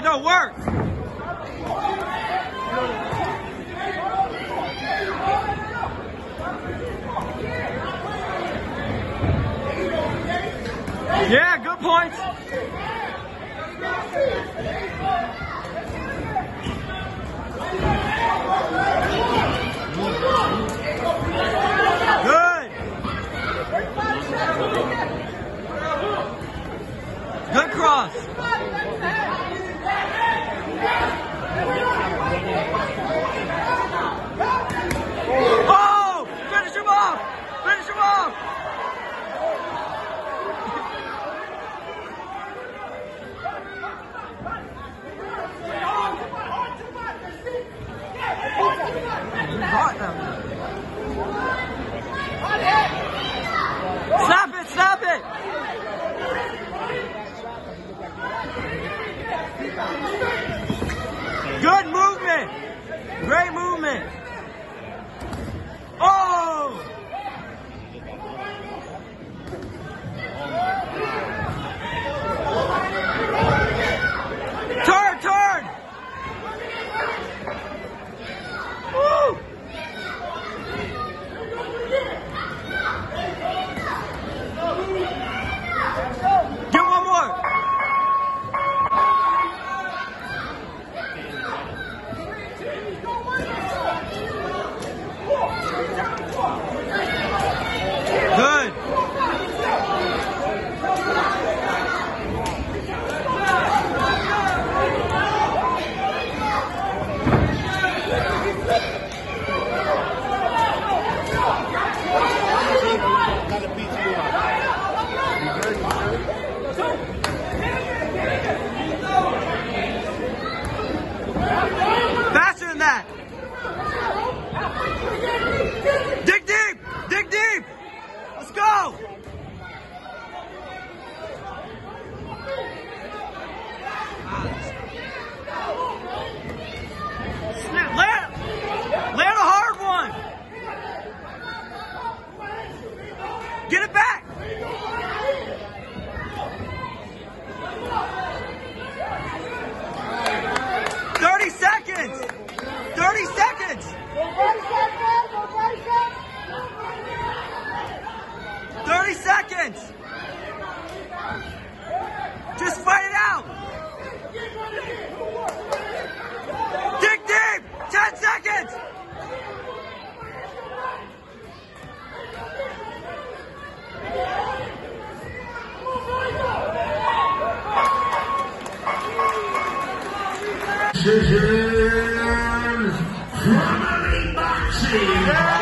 No, work. Yeah, good points. Good. Good cross. Oh! Finish him off! Finish him off! Stop it! Stop it! Good movement! Great movement! Oh! Turn! Turn! Woo! Get one more! Good. Faster than that. Dig deep. Dig deep. Let's go! Land a hard one! Get it back! "30 seconds! 30 seconds! 30 seconds! Just fight it out! Dig deep! 10 seconds! This is from Elite Boxing.